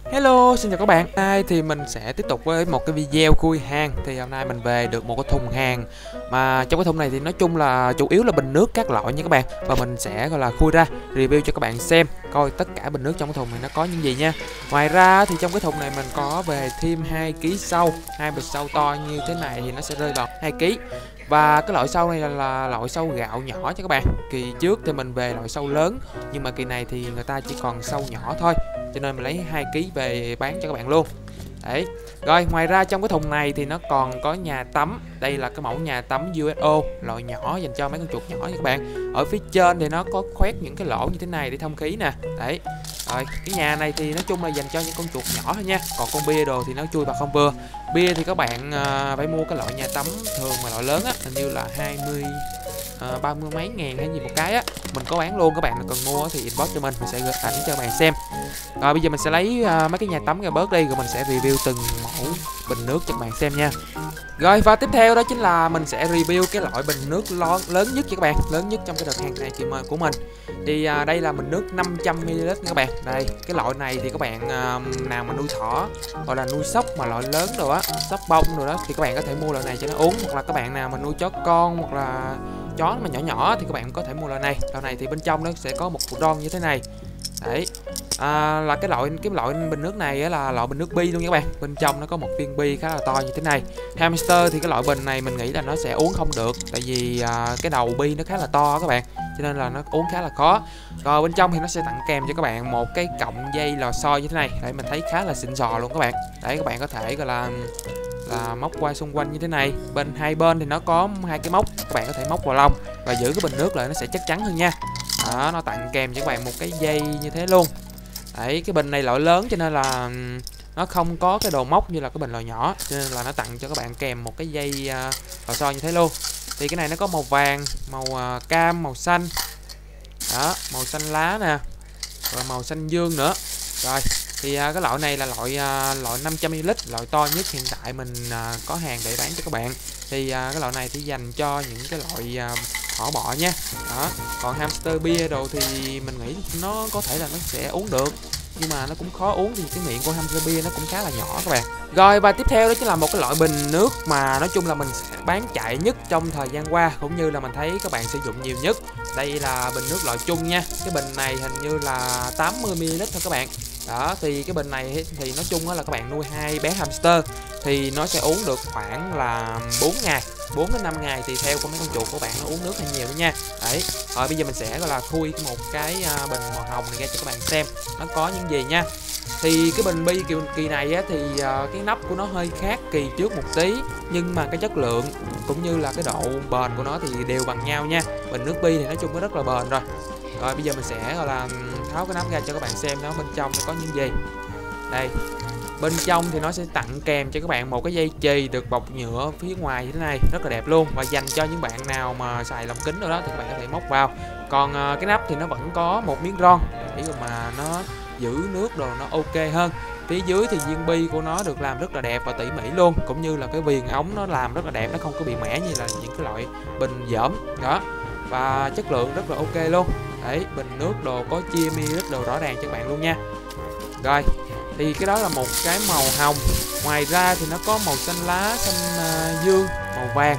Hello, xin chào các bạn. Hôm nay thì mình sẽ tiếp tục với một cái video khui hàng. Thì hôm nay mình về được một cái thùng hàng mà trong cái thùng này thì nói chung là chủ yếu là bình nước các loại nha các bạn. Và mình sẽ gọi là khui ra review cho các bạn xem coi tất cả bình nước trong cái thùng này nó có những gì nha. Ngoài ra thì trong cái thùng này mình có về thêm 2 kg sâu, hai bịch sâu to như thế này thì nó sẽ rơi vào 2 kg. Và cái loại sâu này là loại sâu gạo nhỏ cho các bạn. Kỳ trước thì mình về loại sâu lớn, nhưng mà kỳ này thì người ta chỉ còn sâu nhỏ thôi, cho nên mình lấy 2 kg về bán cho các bạn luôn. Đấy. Rồi ngoài ra trong cái thùng này thì nó còn có nhà tắm. Đây là cái mẫu nhà tắm USO loại nhỏ dành cho mấy con chuột nhỏ nha các bạn. Ở phía trên thì nó có khoét những cái lỗ như thế này để thông khí nè. Đấy. Rồi cái nhà này thì nói chung là dành cho những con chuột nhỏ thôi nha. Còn con bia đồ thì nó chui vào không vừa. Bia thì các bạn phải mua cái loại nhà tắm thường mà loại lớn á, hình như là 30 mấy ngàn hay gì một cái á. Mình có bán luôn, các bạn cần mua thì inbox cho mình sẽ gửi ảnh cho các bạn xem. Rồi bây giờ mình sẽ lấy mấy cái nhà tắm ra bớt đi, rồi mình sẽ review từng mẫu bình nước cho các bạn xem nha. Rồi và tiếp theo đó chính là mình sẽ review cái loại bình nước lớn nhất cho các bạn, lớn nhất trong cái đợt hàng này của mình. Thì đây là bình nước 500ml nha các bạn. Đây, cái loại này thì các bạn nào mà nuôi thỏ hoặc là nuôi sóc mà loại lớn rồi á, sóc bông rồi đó thì các bạn có thể mua loại này cho nó uống, hoặc là các bạn nào mà nuôi chó con hoặc là chó mà nhỏ nhỏ thì các bạn có thể mua loại này. Loại này thì bên trong nó sẽ có một cục ron như thế này. Đấy. Là cái loại bình nước này là loại bình nước bi luôn nha các bạn. Bên trong nó có một viên bi khá là to như thế này. Hamster thì cái loại bình này mình nghĩ là nó sẽ uống không được, tại vì cái đầu bi nó khá là to các bạn, cho nên là nó uống khá là khó. Rồi bên trong thì nó sẽ tặng kèm cho các bạn một cái cọng dây lò xo như thế này. Đấy, mình thấy khá là xịn sò luôn các bạn. Đấy, các bạn có thể gọi là móc qua xung quanh như thế này. Bên hai bên thì nó có hai cái móc, các bạn có thể móc vào lông và giữ cái bình nước lại nó sẽ chắc chắn hơn nha. Đó, nó tặng kèm cho các bạn một cái dây như thế luôn. Đấy, cái bình này loại lớn cho nên là nó không có cái đồ móc như là cái bình loại nhỏ, cho nên là nó tặng cho các bạn kèm một cái dây lò xo như thế luôn. Thì cái này nó có màu vàng, màu cam, màu xanh. Đó, màu xanh lá nè, rồi màu xanh dương nữa. Rồi thì cái loại này là loại 500ml, loại to nhất hiện tại mình có hàng để bán cho các bạn. Thì cái loại này thì dành cho những cái loại thỏ bọ nha. Đó, còn hamster bia đồ thì mình nghĩ nó có thể là nó sẽ uống được, nhưng mà nó cũng khó uống vì cái miệng của hamster bia nó cũng khá là nhỏ các bạn. Rồi và tiếp theo đó chính là một cái loại bình nước mà nói chung là mình sẽ bán chạy nhất trong thời gian qua, cũng như là mình thấy các bạn sử dụng nhiều nhất. Đây là bình nước loại chung nha. Cái bình này hình như là 80ml thôi các bạn. Đó, thì cái bình này thì nói chung là các bạn nuôi 2 bé hamster thì nó sẽ uống được khoảng là 4 ngày, 4 đến 5 ngày thì theo của mấy con chuột của bạn nó uống nước hay nhiều đó nha. Đấy. Rồi bây giờ mình sẽ gọi là khui một cái bình màu hồng này ra cho các bạn xem nó có những gì nha. Thì cái bình bi kỳ này á, thì cái nắp của nó hơi khác kỳ trước một tí, nhưng mà cái chất lượng cũng như là cái độ bền của nó thì đều bằng nhau nha. Bình nước bi thì nói chung nó rất là bền rồi. Rồi bây giờ mình sẽ gọi là tháo cái nắp ra cho các bạn xem nó bên trong nó có những gì. Đây. Bên trong thì nó sẽ tặng kèm cho các bạn một cái dây chì được bọc nhựa phía ngoài như thế này, rất là đẹp luôn, và dành cho những bạn nào mà xài lồng kính rồi đó thì các bạn có thể móc vào. Còn cái nắp thì nó vẫn có một miếng ron để mà nó giữ nước đồ nó ok hơn. Phía dưới thì viên bi của nó được làm rất là đẹp và tỉ mỉ luôn, cũng như là cái viền ống nó làm rất là đẹp, nó không có bị mẻ như là những cái loại bình dởm đó, và chất lượng rất là ok luôn. Đấy, bình nước đồ có chia ml đồ rõ ràng cho các bạn luôn nha. Rồi thì cái đó là một cái màu hồng. Ngoài ra thì nó có màu xanh lá, xanh dương, màu vàng,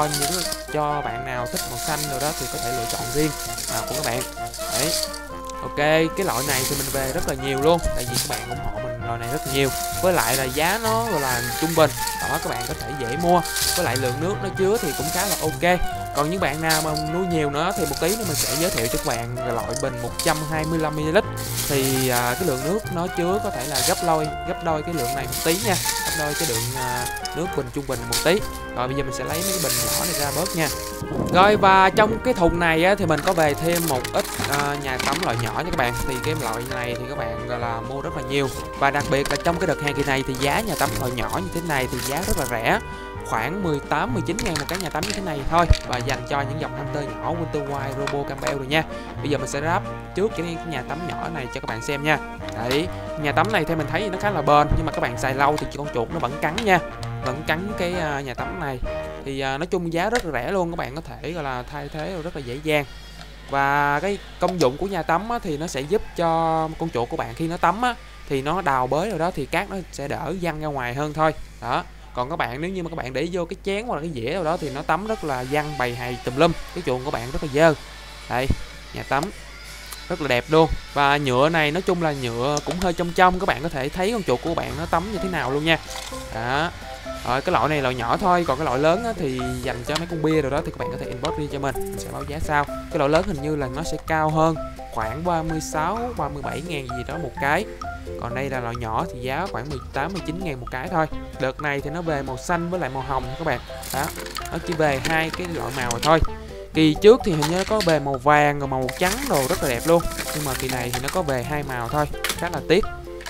cho bạn nào thích màu xanh rồi đó thì có thể lựa chọn riêng màu của các bạn. Đấy. Ok, cái loại này thì mình về rất là nhiều luôn, tại vì các bạn ủng hộ mình loại này rất nhiều. Với lại là giá nó gọi là trung bình, đó các bạn có thể dễ mua. Với lại lượng nước nó chứa thì cũng khá là ok. Còn những bạn nào mà nuôi nhiều nữa thì một tí nữa mình sẽ giới thiệu cho các bạn loại bình 125ml. Thì cái lượng nước nó chứa có thể là gấp đôi cái lượng này một tí nha, gấp đôi cái lượng nước bình trung bình một tí. Rồi bây giờ mình sẽ lấy mấy cái bình nhỏ này ra bớt nha. Rồi và trong cái thùng này á, thì mình có về thêm một ít nhà tắm loại nhỏ nha các bạn. Thì cái loại này thì các bạn gọi là mua rất là nhiều, và đặc biệt là trong cái đợt hàng kỳ này thì giá nhà tắm loại nhỏ như thế này thì giá rất là rẻ, khoảng 18-19 ngàn một cái nhà tắm như thế này thôi, và dành cho những dòng hamster nhỏ Winter White, Robo, Campbell rồi nha. Bây giờ mình sẽ ráp trước cái nhà tắm nhỏ này cho các bạn xem nha. Đấy, nhà tắm này theo mình thấy nó khá là bền, nhưng mà các bạn xài lâu thì con chuột nó vẫn cắn nha, vẫn cắn cái nhà tắm này. Thì nói chung giá rất là rẻ luôn, các bạn có thể gọi là thay thế rất là dễ dàng. Và cái công dụng của nhà tắm á, thì nó sẽ giúp cho con chuột của bạn khi nó tắm á, thì nó đào bới rồi đó thì cát nó sẽ đỡ văng ra ngoài hơn thôi. Đó. Còn các bạn nếu như mà các bạn để vô cái chén hoặc là cái dĩa nào đó thì nó tắm rất là văng bầy hầy tùm lum, cái chuồng của bạn rất là dơ. Đây, nhà tắm rất là đẹp luôn. Và nhựa này nói chung là nhựa cũng hơi trong trong, các bạn có thể thấy con chuột của bạn nó tắm như thế nào luôn nha. Đó. Rồi cái loại này loại nhỏ thôi, còn cái loại lớn á, thì dành cho mấy con bia rồi đó thì các bạn có thể inbox riêng cho mình sẽ báo giá sau. Cái loại lớn hình như là nó sẽ cao hơn, khoảng 37 ngàn gì đó một cái. Còn đây là loại nhỏ thì giá khoảng 19 ngàn một cái thôi. Đợt này thì nó về màu xanh với lại màu hồng các bạn. Đó, nó chỉ về hai cái loại màu rồi thôi. Kỳ trước thì hình như nó có về màu vàng rồi màu trắng đồ rất là đẹp luôn. Nhưng mà kỳ này thì nó có về hai màu thôi, khá là tiếc.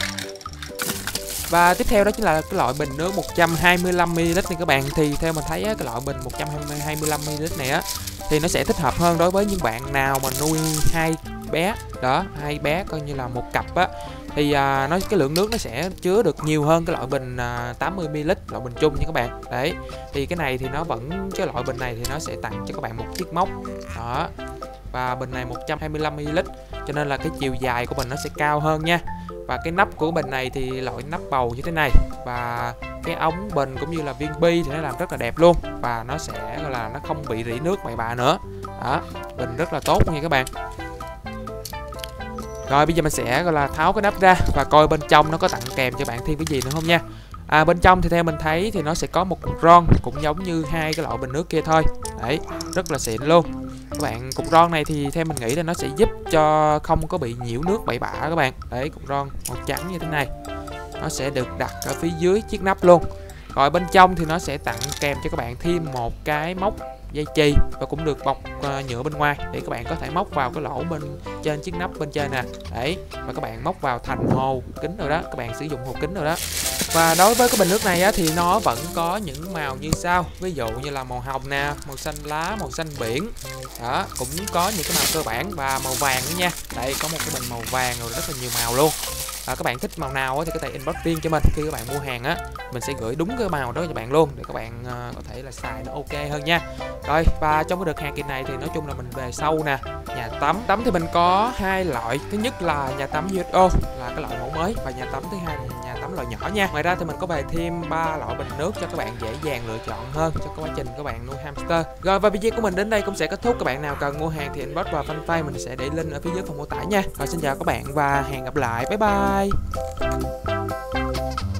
Và tiếp theo đó chính là cái loại bình nước 125ml này các bạn. Thì theo mình thấy á, cái loại bình 125ml này á thì nó sẽ thích hợp hơn đối với những bạn nào mà nuôi hai bé. Đó, hai bé coi như là một cặp á thì cái lượng nước nó sẽ chứa được nhiều hơn cái loại bình 80ml loại bình chung nha các bạn. Đấy, thì cái này thì nó vẫn, cái loại bình này thì nó sẽ tặng cho các bạn một chiếc móc. Đó. Và bình này 125ml cho nên là cái chiều dài của bình nó sẽ cao hơn nha. Và cái nắp của bình này thì loại nắp bầu như thế này. Và cái ống bình cũng như là viên bi thì nó làm rất là đẹp luôn. Và nó sẽ gọi là nó không bị rỉ nước bậy bạ nữa. Đó, bình rất là tốt nha các bạn. Rồi bây giờ mình sẽ gọi là tháo cái nắp ra và coi bên trong nó có tặng kèm cho bạn thêm cái gì nữa không nha. Bên trong thì theo mình thấy thì nó sẽ có một cục ron cũng giống như hai cái loại bình nước kia thôi. Đấy, rất là xịn luôn. Các bạn, cục ron này thì theo mình nghĩ là nó sẽ giúp cho không có bị nhiễu nước bậy bạ các bạn. Đấy, cục ron màu trắng như thế này. Nó sẽ được đặt ở phía dưới chiếc nắp luôn. Rồi bên trong thì nó sẽ tặng kèm cho các bạn thêm một cái móc dây chì và cũng được bọc nhựa bên ngoài để các bạn có thể móc vào cái lỗ bên trên chiếc nắp bên trên nè. Đấy, và các bạn móc vào thành hồ kính rồi đó, các bạn sử dụng hồ kính rồi đó. Và đối với cái bình nước này á, thì nó vẫn có những màu như sau, ví dụ như là màu hồng nè, màu xanh lá, màu xanh biển. Đó, cũng có những cái màu cơ bản và màu vàng nữa nha. Đây, có một cái bình màu vàng rồi rất là nhiều màu luôn. Các bạn thích màu nào thì có thể inbox riêng cho mình. Khi các bạn mua hàng á, mình sẽ gửi đúng cái màu đó cho bạn luôn để các bạn có thể là xài nó ok hơn nha. Rồi, và trong cái đợt hàng kỳ này thì nói chung là mình về sâu nè. Nhà tắm thì mình có hai loại. Thứ nhất là nhà tắm USO là cái loại mẫu mới, và nhà tắm thứ hai là nhà tắm loại nhỏ nha. Ngoài ra thì mình có về thêm 3 loại bình nước cho các bạn dễ dàng lựa chọn hơn cho cái quá trình các bạn nuôi hamster. Rồi, và video của mình đến đây cũng sẽ kết thúc. Các bạn nào cần mua hàng thì inbox vào fanpage, mình sẽ để link ở phía dưới phần mô tả nha. Rồi, xin chào các bạn và hẹn gặp lại. Bye bye.